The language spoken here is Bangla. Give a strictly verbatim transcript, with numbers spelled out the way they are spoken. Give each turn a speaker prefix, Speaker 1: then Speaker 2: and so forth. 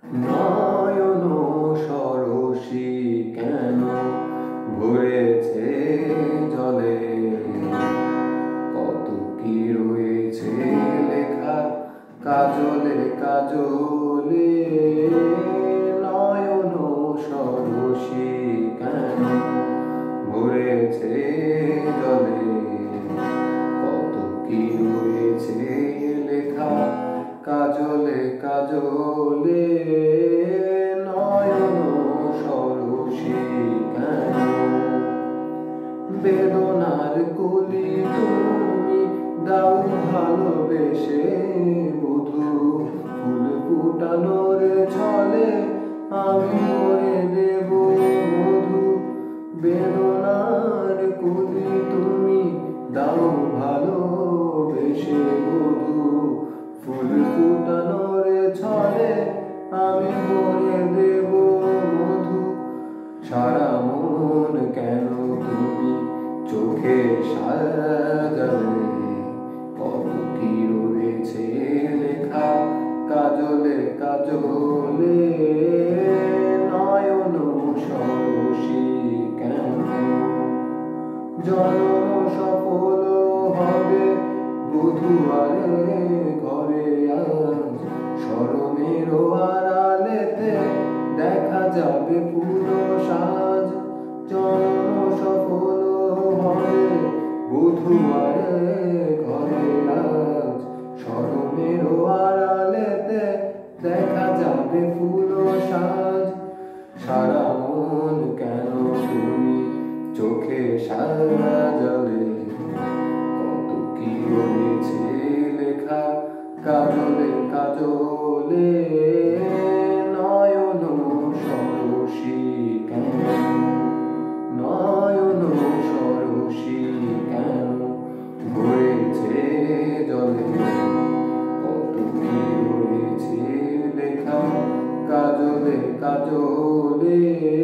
Speaker 1: নয়ন সরসী কেন ভরেছে জলে, কত কি রয়েছে লেখা কাজলে কাজলে। নয়ন সরসী কেন ভরেছে জলে, কত কি রয়েছে লেখা কাজলে কাজলে। নয়ন সরসী কেন বেদনার কলি তুমি দাও ভালোবেসে বধূ, ফুল ফুটানোর ছলে আমি ভরে দেব মধু। বেদনার কলি তুমি দাও ভালোবেসে বধূ, ফুল ফুটানোর ছলে আমি ভরে দেব মধু। সারা মন কেন তুমি চোখে সাজালে, কত কি রয়েছে লেখা কাজলে কাজলে। নয়ন সরসী কেন জন্ম সফল হবে বুধবারে ঘরে আজ, শরমের আড়ালেতে দেখা যাবে পুরো সাজ। জন্ম সফল হবে বুধবারে ঘরে আজ, শরমের আড়ালেতে দেখা যাবে পুরো সাজ। সারা মন কেন তুমি চোখে সাজালে, কত কি রয়েছে লেখা কাজলে কাজলে। নয়ন সরসী কেন, নয়ন সরসী কেন ভরেছে জলে, কত কি রয়েছে লেখা কাজলে কাজলে।